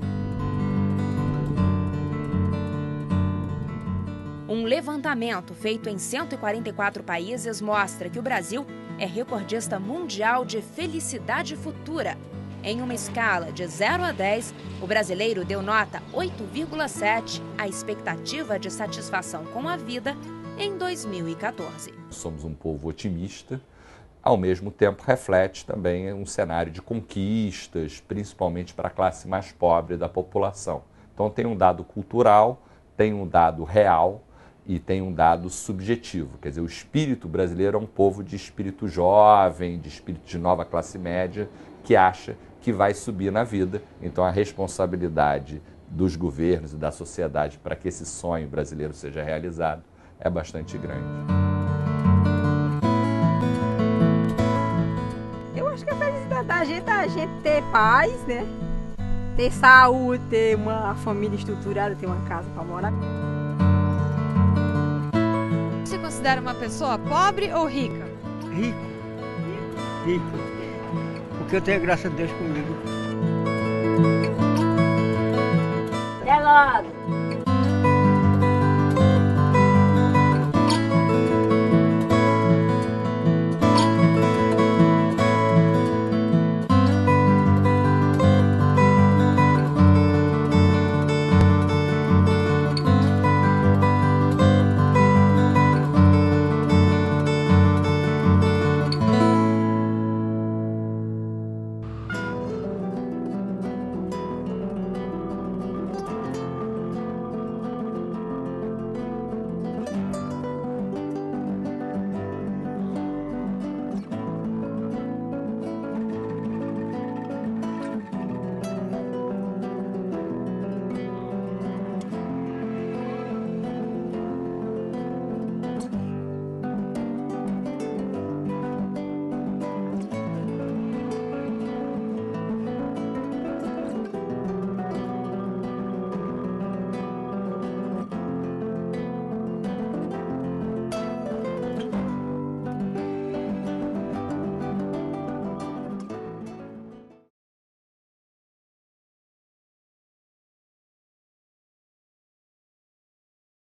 Um levantamento feito em cento e quarenta e quatro países mostra que o Brasil é recordista mundial de felicidade futura. Em uma escala de zero a dez, o brasileiro deu nota oito vírgula sete à expectativa de satisfação com a vida em dois mil e quatorze. Somos um povo otimista, ao mesmo tempo reflete também um cenário de conquistas, principalmente para a classe mais pobre da população. Então tem um dado cultural, tem um dado real, e tem um dado subjetivo, quer dizer, o espírito brasileiro é um povo de espírito jovem, de espírito de nova classe média, que acha que vai subir na vida. Então a responsabilidade dos governos e da sociedade para que esse sonho brasileiro seja realizado é bastante grande. Eu acho que a felicidade da gente é a gente ter paz, né? Ter saúde, ter uma família estruturada, ter uma casa para morar. Você considera uma pessoa pobre ou rica? Rico. Rico. Porque eu tenho a graça de Deus comigo. É logo.